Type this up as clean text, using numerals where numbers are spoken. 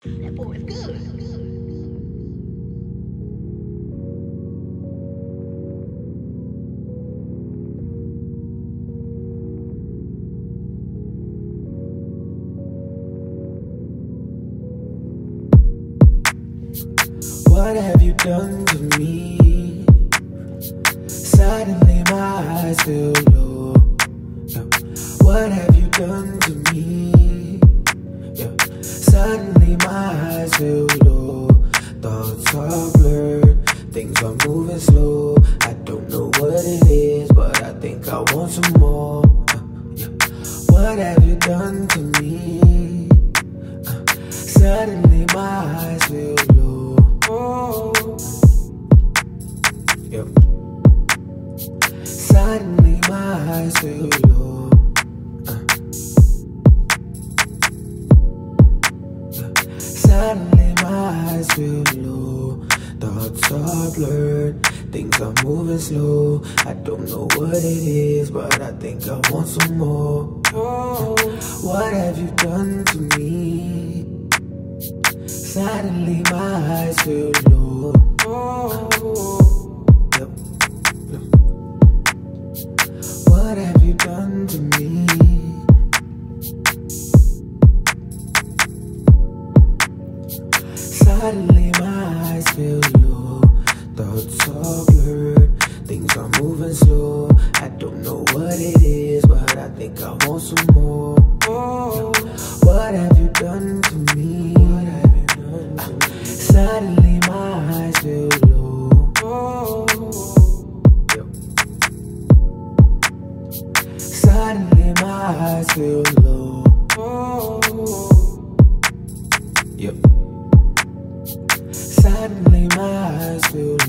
That boy is good. What have you done to me? Suddenly my eyes feel low. Yeah. What have you done to me? Yeah. Suddenly my eyes feel low. Thoughts are blurred, things are moving slow. I don't know what it is, but I think I want some more. Yeah. What have you done to me? Suddenly my eyes feel low. Oh. Yep. Suddenly my eyes feel low. Suddenly my eyes feel low. Thoughts are blurred, things are moving slow. I don't know what it is, but I think I want some more. Oh. What have you done to me? Suddenly my eyes feel low. Oh. Yep. Yep. What have you done to me? Suddenly my eyes feel low. Thoughts are blurred, things are moving slow. I don't know what it is, but I think I want some more. Oh. What have you done to me? Suddenly my eyes feel low. Oh. Yep. Suddenly my eyes feel low. Oh. Yep. Suddenly my eyes feel low.